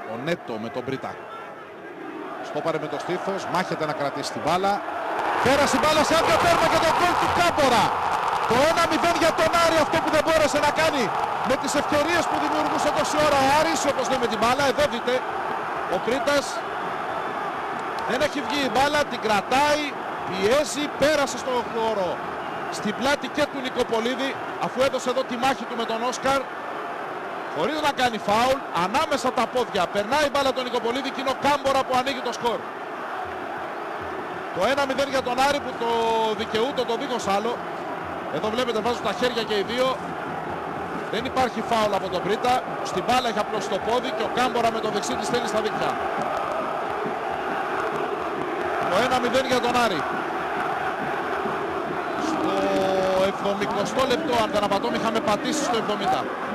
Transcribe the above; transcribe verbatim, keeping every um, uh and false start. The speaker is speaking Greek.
Ο Νέτο με τον Μπρίτα. Στόπαρε με το στήθος, μάχεται να κρατήσει την μπάλα. Πέρασε η μπάλα σε άδειο τέρμα και το γκολ του Κάμπορα. Το ένα μηδέν για τον Άρη, αυτό που δεν μπόρεσε να κάνει με τις ευκαιρίες που δημιουργούσε τόση ώρα ο Άρης, όπως λέμε την μπάλα. Εδώ δείτε, ο Μπρίτας δεν έχει βγει η μπάλα, την κρατάει, πιέζει, πέρασε στο χώρο στην πλάτη και του Νικοπολίδη, αφού έδωσε εδώ τη μάχη του με τον Όσκαρ, χωρίς να κάνει φάουλ, ανάμεσα τα πόδια, περνάει η μπάλα τον Νικοπολίδη και είναι ο Κάμπορα που ανοίγει το σκορ. Το ένα μηδέν για τον Άρη που το δικαιούται το δίχως άλλο. Εδώ βλέπετε βάζουν τα χέρια και οι δύο. Δεν υπάρχει φάουλ από τον Μπρίτα. Στην μπάλα έχει απλώς το πόδι και ο Κάμπορα με το δεξί της στέλνει στα δίκτυα. Το ένα μηδέν για τον Άρη. Στο εβδομηκοστό λεπτό, αν δεν απατώμε, είχαμε πατήσει στο εβδομήντα.